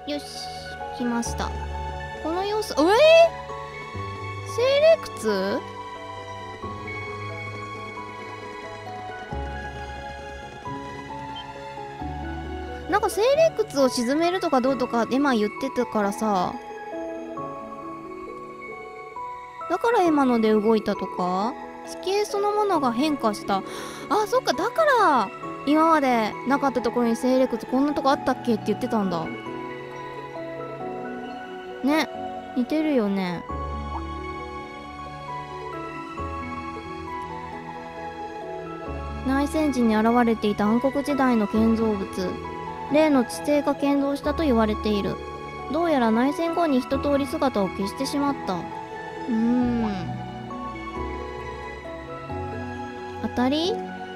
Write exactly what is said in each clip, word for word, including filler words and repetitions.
よし、来ました。この様子、えー、精霊窟？なんか精霊窟を沈めるとかどうとかエマ言ってたからさ、だからエマので動いたとか、地形そのものが変化した。あ、そっか、だから今までなかったところに精霊窟こんなとこあったっけって言ってたんだね。似てるよね。内戦時に現れていた暗黒時代の建造物、例の地底が建造したと言われている。どうやら内戦後に一通り姿を消してしまった。うーん、当たり？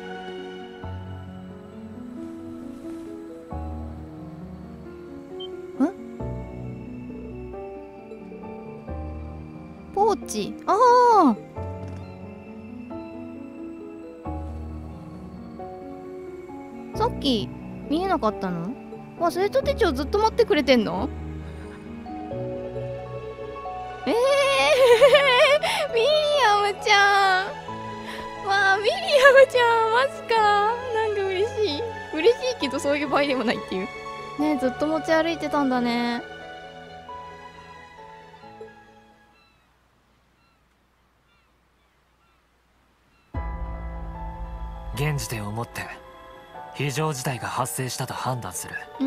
ポーチ。ああ、さっき見えなかったの？わ、生徒手帳ずっと待ってくれてんの？えーミリアムちゃん。わあ、ミリアムちゃん、マジか。なんか嬉しい。嬉しいけどそういう場合でもないっていう。ね、ずっと持ち歩いてたんだね。 現時点をもって非常事態が発生したと判断する。 うん。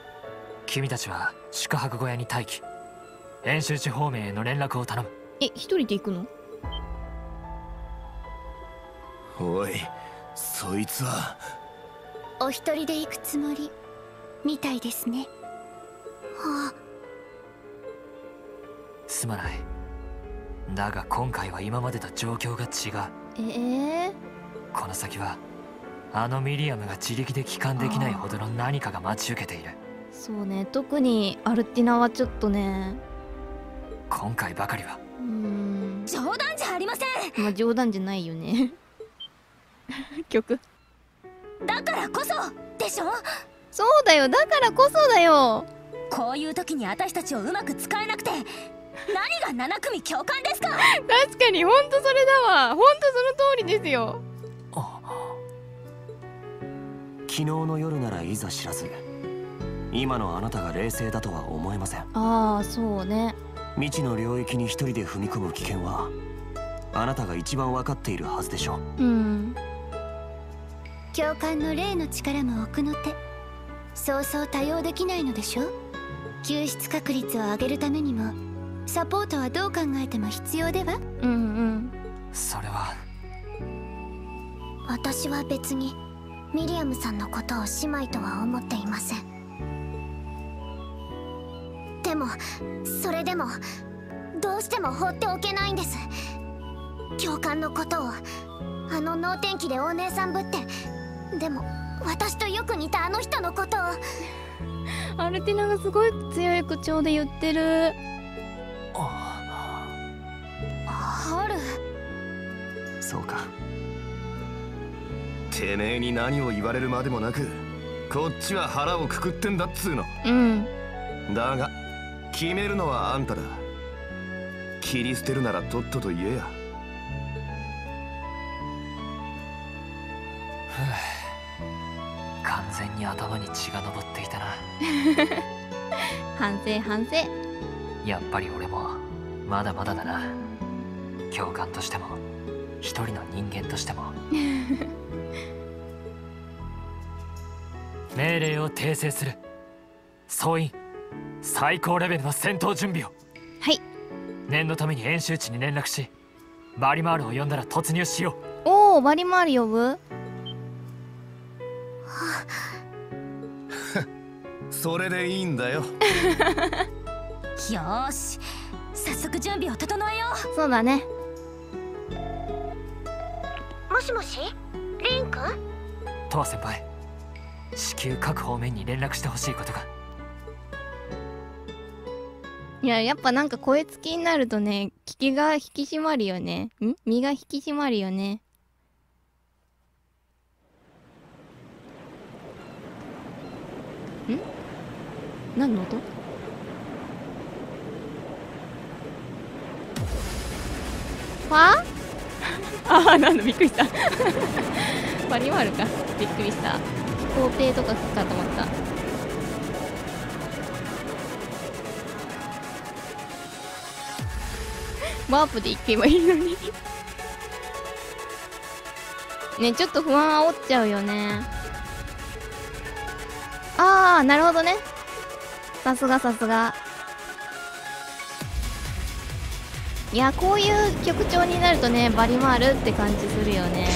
君たちは宿泊小屋に待機。演習地方面への連絡を頼む。 え、一人で行くの？ おい、そいつは。 お一人で行くつもりみたいですね。はあ。 すまない。だが今回は今までと状況が違う。 ええー、 この先はあのミリアムが自力で帰還できないほどの何かが待ち受けている。 そうね、特にアルティナはちょっとね、 今回ばかりは。 うーん、 冗談じゃありません。 まあ冗談じゃないよね曲。 だからこそでしょ。 そうだよ、だからこそだよ。 こういう時に私たちをうまく使えなくて何がなな組教官ですか。 確かに、ほんとそれだわ。ほんとその通りですよ。 昨日の夜ならいざ知らず、今のあなたが冷静だとは思えません。 ああ、そうね。 未知の領域に一人で踏み込む危険はあなたが一番分かっているはずでしょう。 うん。 教官の霊の力も奥の手。そうそう多用できないのでしょ。救出確率を上げるためにもサポートはどう考えても必要では。 うんうん。 それは。 私は別にミリアムさんのことを姉妹とは思っていません。でもそれでもどうしても放っておけないんです。教官のことを、あの能天気でお姉さんぶって、でも私とよく似たあの人のことを。 アルティナがすごい強い口調で言ってる。 ハル。 そうか。てめえに何を言われるまでもなく、こっちは腹をくくってんだっつうの。 うん。 だが決めるのはあんただ。切り捨てるならとっとと言えや。 完全に頭に血が上っていたな反省反省。 やっぱり俺もまだまだだな。教官としても一人の人間としても命令を訂正する。総員、最高レベルの戦闘準備を。 はい。 念のために演習地に連絡し、バリマールを呼んだら突入しよう。おお、バリマール呼ぶ。 それでいいんだよ。よーし、早速準備を整えよう。そうだね。 もしもし、リンク？ トワ先輩、至急各方面に連絡してほしいことが。 いや、やっぱなんか声つきになるとね、聞きが引き締まるよね。ん？身が引き締まるよね。ん？何の音？ はああ、なんだ、びっくりしたバリマールか、びっくりした。皇帝とか来たと思った。ワープで行けばいいのにね、ちょっと不安煽っちゃうよね。ああ、なるほどね。さすがさすが。いや、こういう曲調になるとね、バリマールって感じするよね。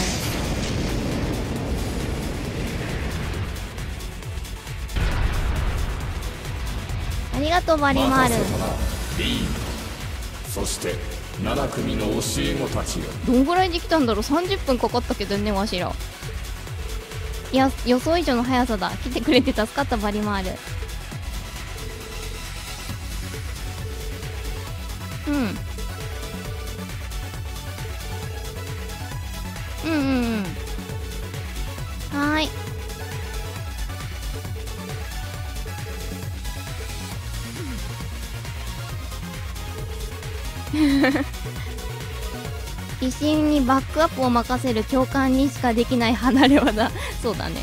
ありがとう、バリマール。 そしてなな組の教え子たちよ。 どんぐらいできたんだろう。さんじゅっぷんかかったけどね、わしら。いや、予想以上の速さだ。来てくれて助かった、バリマール。うん。うんうんうん。はーい。必死にバックアップを任せる教官にしかできない離れ技そうだね。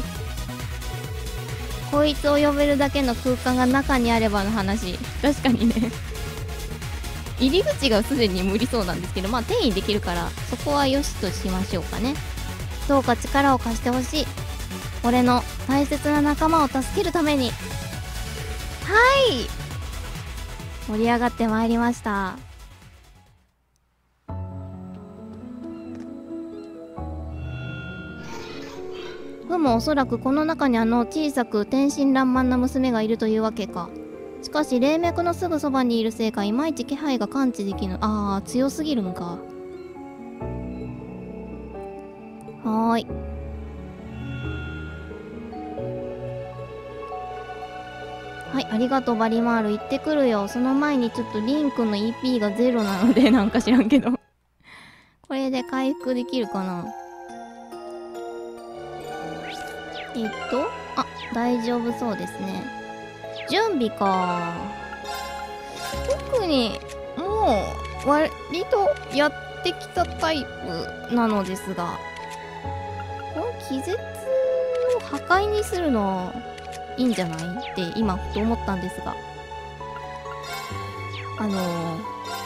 こいつを呼べるだけの空間が中にあればの話。確かにね入り口がすでに無理そうなんですけど、まあ転移できるからそこはよしとしましょうかね。どうか力を貸してほしい。俺の大切な仲間を助けるために。はい、盛り上がってまいりました。ふむ、おそらくこの中にあの小さく天真爛漫な娘がいるというわけか。しかし霊脈のすぐそばにいるせいかいまいち気配が感知できぬ。ああ、強すぎるのか。はーい。はい、ありがとう、バリマール。行ってくるよ。その前にちょっとリンクの イーピー がゼロなのでなんか知らんけどこれで回復できるかな。えっとあ、大丈夫そうですね。準備か。特にもう割とやってきたタイプなのですが、この気絶を破壊にするのいいんじゃないって今ふと思ったんですが、あのー、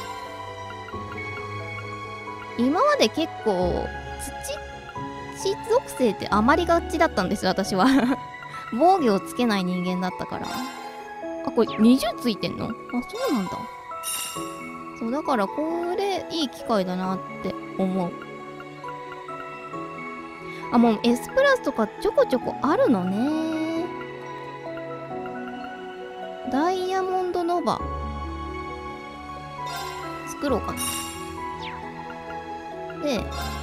今まで結構土属性って余りがちだったんですよ、私は防御をつけない人間だったから。あ、これにじゅうついてんの？あ、そうなんだ。そう、だからこれいい機会だなって思う。あ、もう S プラスとかちょこちょこあるのね。ダイヤモンドノバ作ろうかな。で、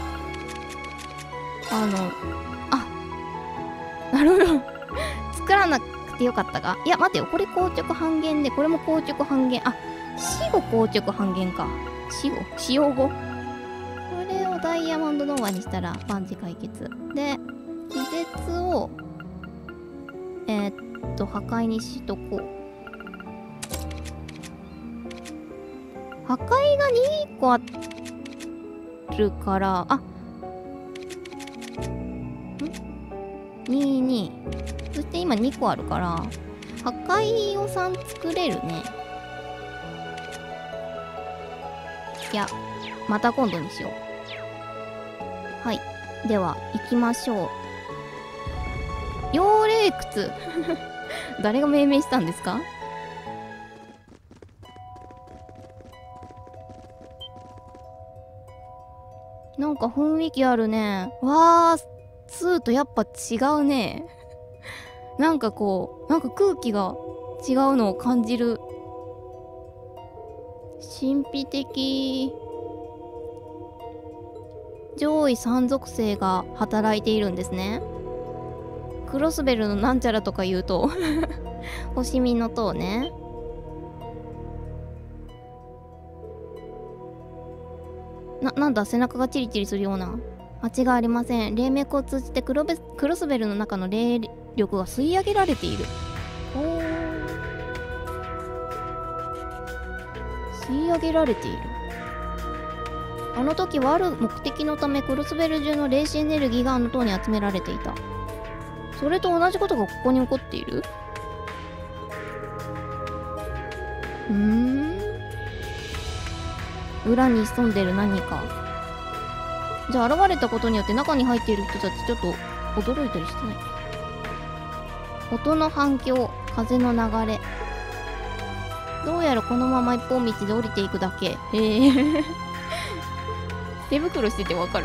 あの、あ、なるほど作らなくてよかったか。いや、待てよ、これ硬直半減で、これも硬直半減。あ、死後硬直半減か。死後使用後これをダイヤモンドノーバーにしたら万事解決で、気絶をえー、っと破壊にしとこう。破壊がにこあるから、あ、ににそして今にこあるから破壊をさん作れるね。いや、また今度にしよう。はい、では行きましょう。妖霊窟誰が命名したんですか？なんか雰囲気あるね。わー、ツーとやっぱ違うねなんかこう、なんか空気が違うのを感じる。神秘的。上位さん属性が働いているんですね。クロスベルのなんちゃらとか言うと星見の塔ね。な、なんだ、背中がチリチリするような。間違いありません。霊脈を通じてクロベクロスベルの中の霊力が吸い上げられている。おー、吸い上げられている。 あの時はある目的のためクロスベル中の霊視エネルギーがあの塔に集められていた。それと同じことがここに起こっている。うーん、裏に潜んでる何か。じゃあ現れたことによって中に入っている人たちちょっと驚いたりしてない？音の反響、風の流れ。どうやらこのまま一本道で降りていくだけ。へえ手袋しててわかる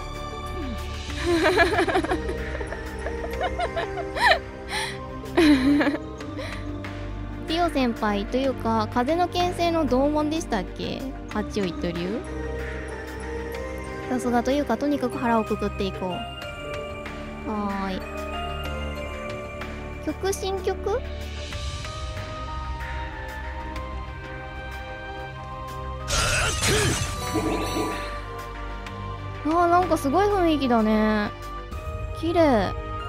ティオ先輩というか風の牽制の同門でしたっけ、八尾一流。さすがというかとにかく腹をくくっていこう。はーい。曲新曲あー、なんかすごい雰囲気だね。綺麗。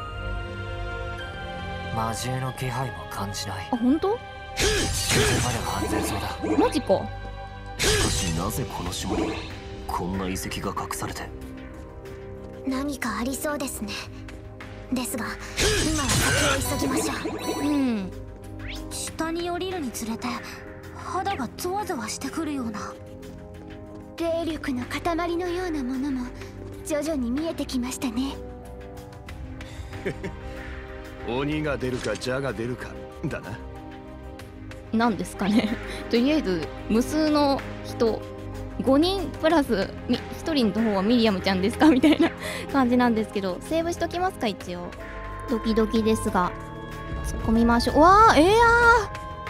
魔獣の気配も感じない。 あ、ほんと？ ここまでは安全そうだ。 マジか。 しかしなぜこの島にこんな遺跡が隠されて。 何かありそうですね。ですが今は先を急ぎましょう。 うん。 下に降りるにつれて肌がゾワゾワしてくるような霊力の塊のようなものも徐々に見えてきましたね。 鬼が出るか蛇が出るかだな。 なんですかねとりあえず無数の人ごにんプラスみひとりの方はミリアムちゃんですかみたいな感じなんですけど、セーブしときますか一応。ドキドキですが突っ込みましょう。うわー、えー、あ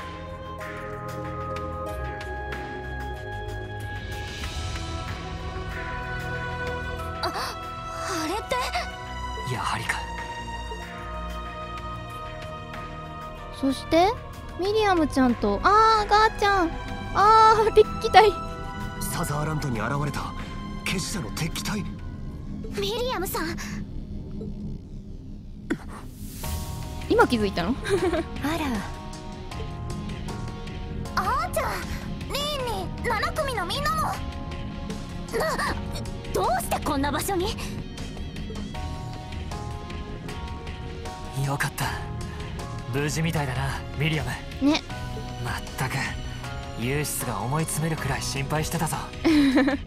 あ、あれってやはりか。 そしてミリアムちゃんと、あーガーちゃん、あー敵機体。 サザーランドに現れた結社の敵機体。 ミリアムさん、 今気づいたのあら、 あーちゃん、リーンになな組のみんなも。な、 どうしてこんな場所に。 よかった、無事みたいだなミリアム。 ね。 まったくユーシスが思い詰めるくらい心配してたぞ。 えへへ、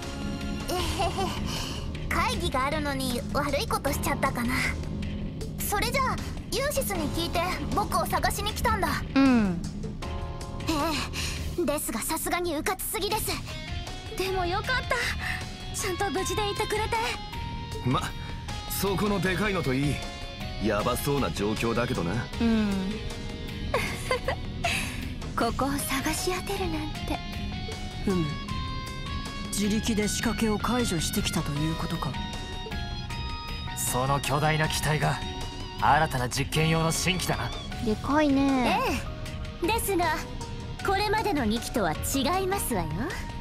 会議があるのに悪いことしちゃったかな。それじゃあユーシスに聞いて僕を探しに来たんだ。 うん。 ええ、ですがさすがにうかつすぎです。 でもよかった、ちゃんと無事でいてくれて。 ま、そこのでかいのといい。やばそうな状況だけどな。 うん。 ここを探し当てるなんて。 ふむ、自力で仕掛けを解除してきたということか。 その巨大な機体が新たな実験用の新機だな。 でかいね。 ええ、ですがこれまでのにきとは違いますわよ。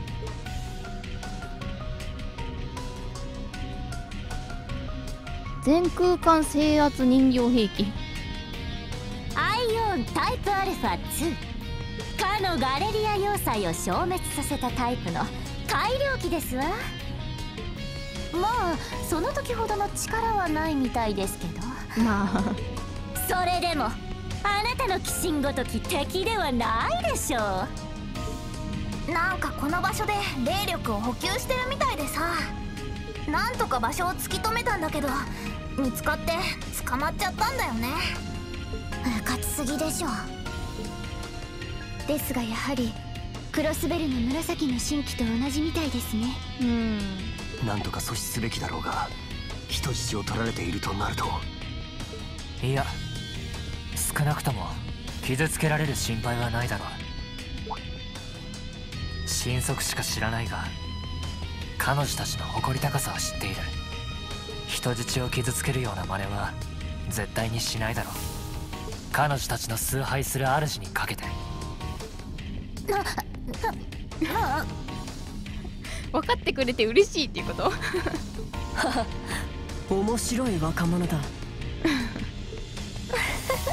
全空間制圧人形兵器。 アイオンタイプアルファツー、かのガレリア要塞を消滅させたタイプの改良機ですわ。まあその時ほどの力はないみたいですけど、 まあそれでもあなたの鬼神ごとき敵ではないでしょう。 なんかこの場所で霊力を補給してるみたいでさ、なんとか場所を突き止めたんだけど見つかって捕まっちゃったんだよね。うかつすぎでしょ。 ですがやはりクロスベルの紫の新規と同じみたいですね。 うん。 なんとか阻止すべきだろうが、人質を取られているとなると。 いや、少なくとも傷つけられる心配はないだろう。神速しか知らないが彼女たちの誇り高さは知っている。人質を傷つけるような真似は絶対にしないだろう。彼女たちの崇拝する主にかけて。 分かってくれて嬉しいっていうこと面白い若者だ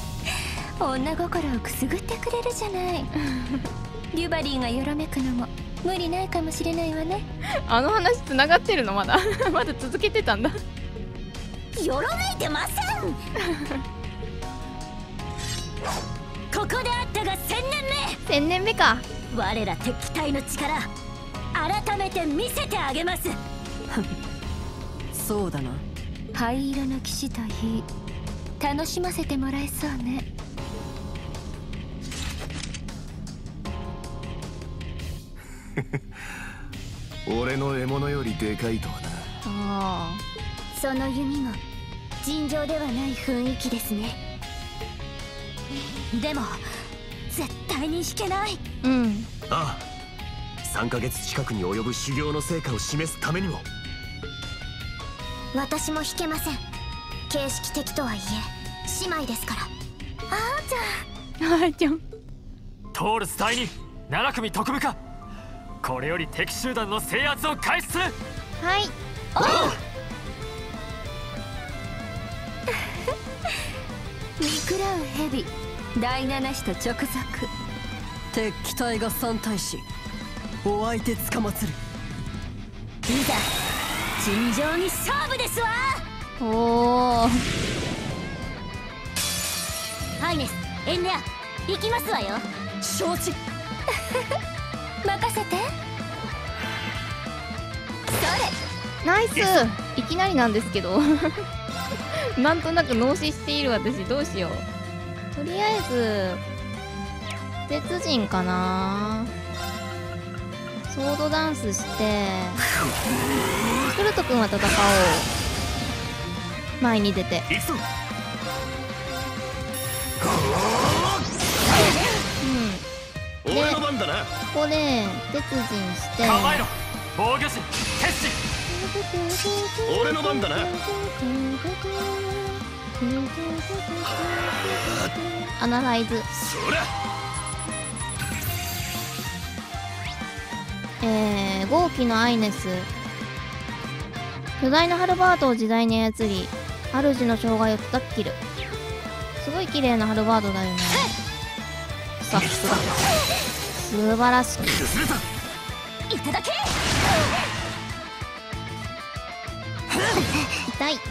女心をくすぐってくれるじゃない。リュバリーがよろめくのも無理ないかもしれないわね。 あの話つながってるのまだまだ続けてたんだ。 よろめいてませんここであったが千年目。 千年目か。 我ら敵対の力改めて見せてあげますそうだな。 灰色の騎士といい楽しませてもらえそうね。 俺の獲物よりでかいとはな。 あその弓も尋常ではない雰囲気ですね。でも絶対に引けない。 あ、うんああ、さんかげつ近くに及ぶ修行の成果を示すためにも。 私も引けません。形式的とはいえ姉妹ですから。 あーちゃんトールス隊になな組特務課、これより敵集団の制圧を開始する。 はい。 見食らう蛇第七使と直属。 敵機体が三対しお相手つかまつる。 いざ尋常に勝負ですわ。 おお。 ハイネス、エンネア行きますわよ。 承知。 任せて。そナイス。いきなりなんですけどなんとなく脳死している私、どうしよう。とりあえず鉄人かな。ソードダンスしてクルト君は戦おう。前に出てうん。で俺の番だな。 ここで鉄人して構えろ防御陣決心。 俺の番だな。 アナライズ。 そりゃえー、豪気のアイネス。巨大なハルバードを自在に操り主の障害を叩き切る。すごい綺麗なハルバードだよね。さすが素晴らしい。 いただけ。 痛い。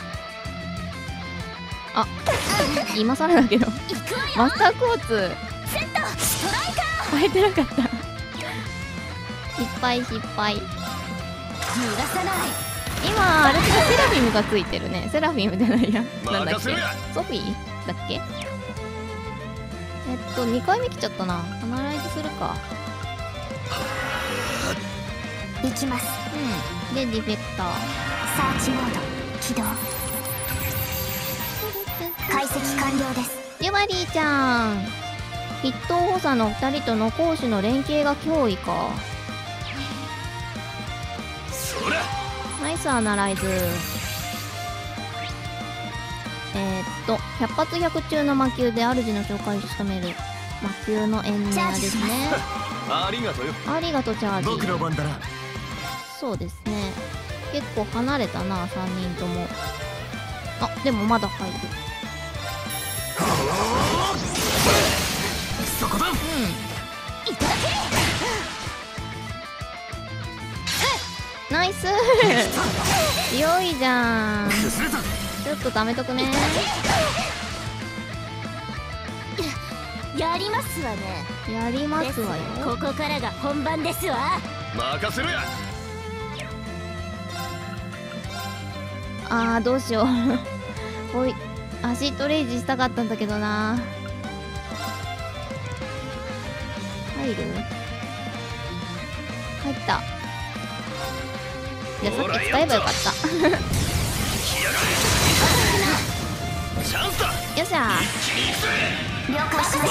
あ今更だけどマスタークォーツセットストライカー。 変えてなかった失敗失敗。 逃がさない。 今あれってセラフィムがついてるね。セラフィムじゃないや、なんだっけ、 任せろや。 ソフィーだっけ。えっとにかいめ来ちゃったな。アナライズするか。 行きます。 うんでディフェクターサーチモード起動。解析完了です。 ユマリーちゃん。筆頭補佐のふたりとの攻守の連携が脅威か。 そりゃナイスアナライズ。えー、っとひゃっ発ひゃく中の魔球で主の紹介を務める魔球のエンネアですね。 ありがとうよ。 ありがとうチャージ。 僕の番だな。 そうですね。結構離れたなさんにんとも。あでもまだ入る。 そこだ。 うんいただナイス強いじゃん。ちょっと貯めとくね。 け。やりますわね。 やりますわよ。 ここからが本番ですわ。 任せろや。 あーどうしようおいアシッドレイジしたかったんだけどな。入る。入った。いやさっき使えばよかったチャンスだ。 よっしゃ了解しました。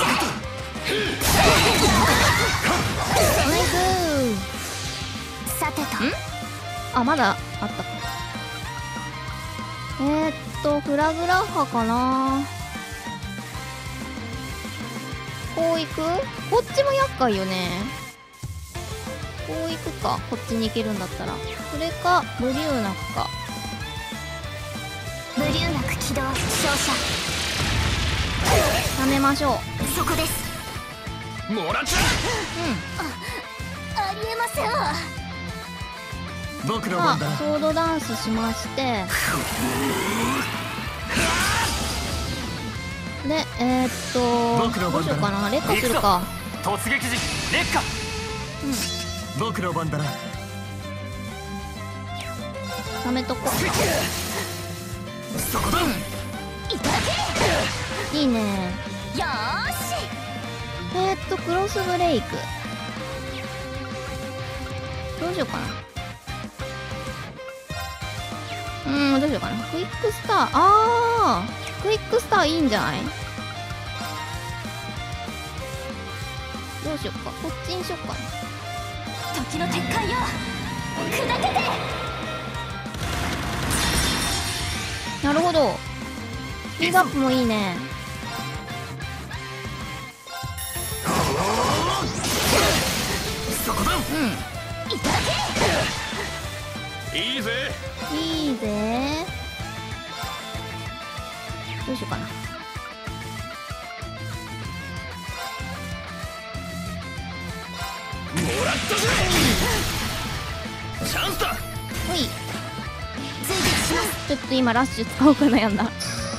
ナイスさてと。 あまだあったか。えー、っとフラグラッハかな。こう行く。こっちも厄介よね。こう行くか。こっちに行けるんだったら。それかブリューナクか。 ブリューナク起動。照射。 貯めましょう。 そこです。 もらっちゃうんありえませんわ。 僕のさあ番だな。 ソードダンスしまして、でえー、っと僕の番だどうしようかな。劣化するか。 突撃時劣化。 僕の番だな。 やめとこそこだ。 いいね。 よーし。 えー、っとクロスブレイクどうしようかな。うーんどうしようかな。クイックスター、あークイックスターいいんじゃない。どうしよっか。こっちにしよっかな。 時の鉄塊よ砕けて。 なるほど。スピードアップもいいね。 そこだ。 ういいぜ。 んいいぜ。どうしようかな。 もらったぜ。チャンスだ。 ほい。ちょっと今ラッシュ使おうか悩んだ。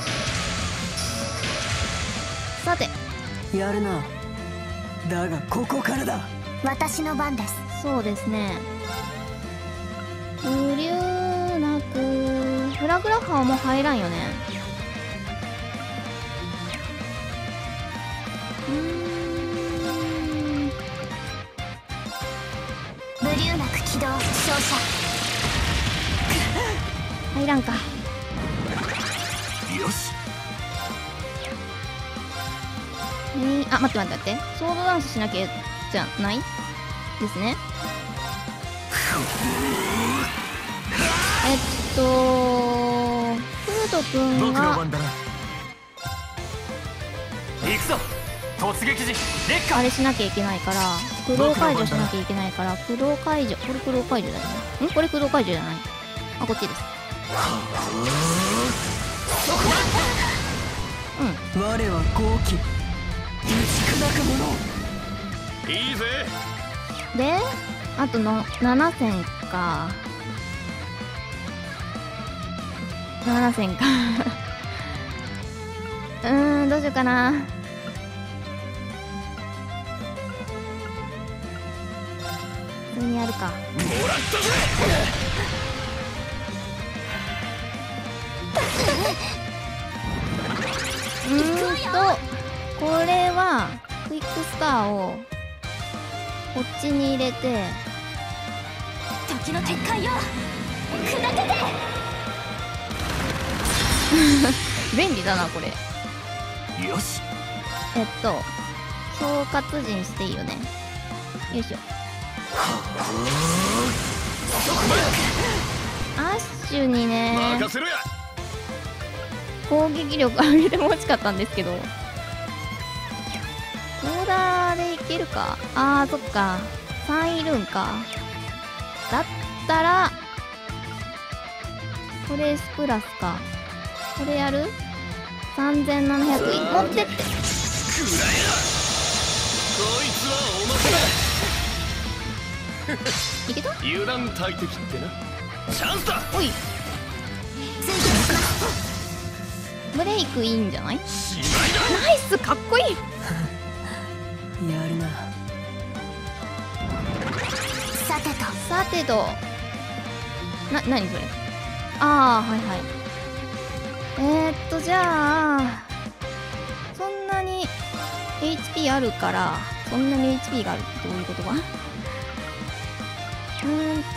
さてやるな。だがここからだ。 私の番です。 そうですね。無流なくフラグラッハはもう入らんよね。うーん無流なく起動照射。 入らんか。 よし。 えー、あ待って待って待って。ソードダンスしなきゃじゃないですね。えっとクルト君僕のが番だな。 行くぞ突撃時劣化。 あれしなきゃいけないから駆動解除しなきゃいけないから駆動解除。これ駆動解除だよね。んこれ駆動解除じゃない。あこっちです。うん我は豪気。打ち砕く者。 いいぜ。 であとのなな戦か。なな戦かうーんどうしようかな。普通にやるか。 もらったぜ。 うーんとこれはクイックスターをこっちに入れて時の鉄塊よ砕けて。 便利だなこれ。 よし。 えっと総括陣していいよね。よいしょ。アッシュにね任せろや。 攻撃力上げても欲しかったんですけどオーダーでいけるか。あーそっかさんいるんか。だったらトレースプラスか。これやる。さんぜんななひゃくい持ってって。 くらえな。こいつはおまけだ。 いけた。 油断大敵ってな。チャンスだ。 おいブレイクいいんじゃない。 しまいだ。 ナイスかっこいい。 やるな。 さてとさてとな、なにそれ。ああはいはい。えー、っとじゃあそんなに エイチピー あるからそんなに エイチピー があるってどういうことか。うーんと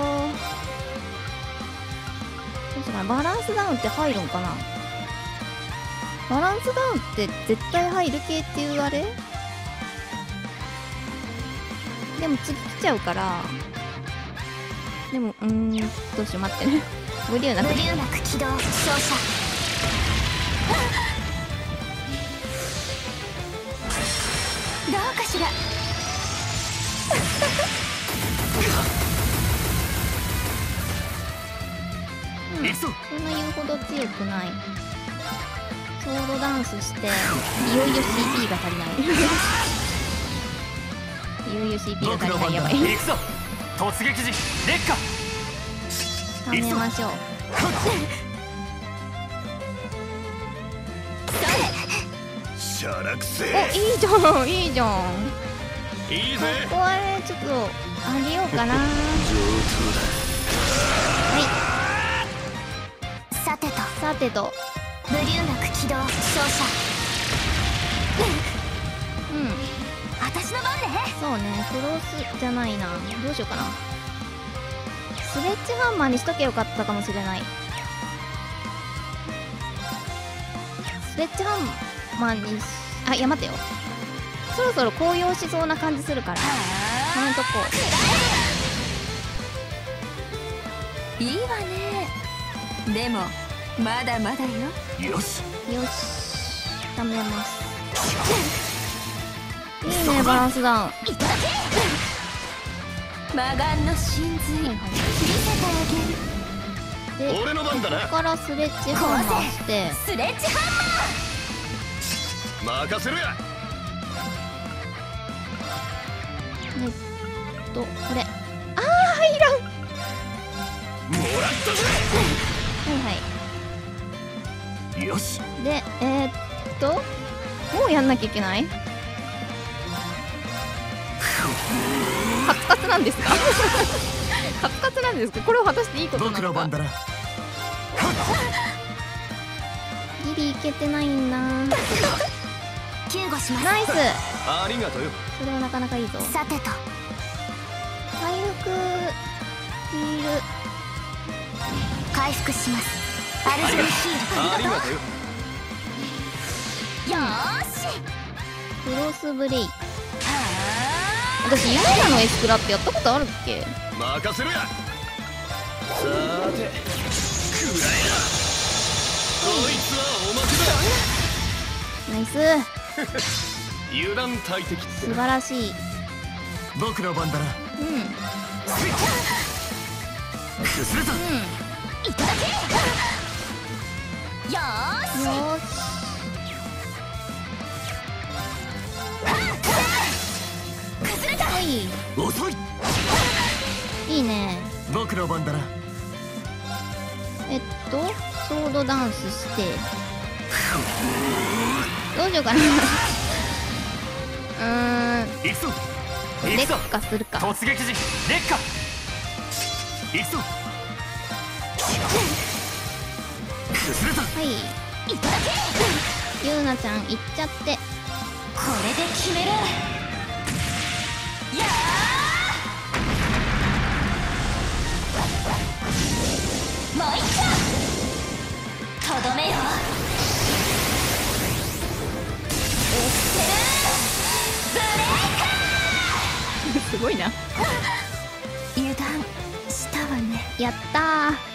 どうしようかな。バランスダウンって入るんかな。バランスダウンって絶対入る系っていうあれ。でも次来ちゃうからでもうーんどうしよう待ってね無理なく無流なく起動照射。 どうかしら。 うんそんな言うほど強くない。ソードダンスしていよいよ シーピー が足りないい悠々 シーピー が足りない。やばい。 行くぞ突撃時劣化。 ためましょう。 シャラクセお、いいじゃんいいじゃん。 いいぜ。 ここはねちょっとあげようかな。はい。さてとさてとブリューナク起動照射。 うん、 私の番ね。 そうね、クロスじゃないな。どうしようかな。スレッジハンマーにしとけよかったかもしれない。スレッジハンマーにし、あ、いや待てよ、そろそろ紅葉しそうな感じするからこのとこいいわね。でもまだまだよ。 よしよし、ためます。いいね、バランスダウン。 魔眼の神髄見せてあげる。 で、 俺の番だな。 ここからスレッジハンマーしてスレッジハンマー任せろや。 えっとこれ、あー入らん。 もらったぜ。 はいはよし。 い。で、えー、っともうやんなきゃいけない。カツカツなんですかカツカツなんですか。これを果たしていいことなのか。 僕の番だな。 ギリいけてないんだ。 救護します。 ナイス。 ありがとうよ。 それはなかなかいいぞ。 さてと回復ヒール回復します。アルジェンヒール。 ありがとうよ。 よーし。 クロスブレイク。私ユナのエスクラってやったことあるっけ。 任せろや。さーてくらえな。こいつはおまけナイス。 だ。油断大敵って素晴らしい。 僕の番だな。 うんうん。 崩れた。 いただけ。よーし。 よーし。はい遅い。 いいね。 僕の番だな。 えっとソードダンスしてどうしようかな。うーん、 行くぞ行劣くぞ化するか。 突撃時劣化。行くぞ崩れた。 はい、 いただけ。 ゆうなちゃんいっちゃって。 これで決める。やーもう一丁とどめよ。エクセルブレイカー。 すごいな。 油断したわね。 やったー。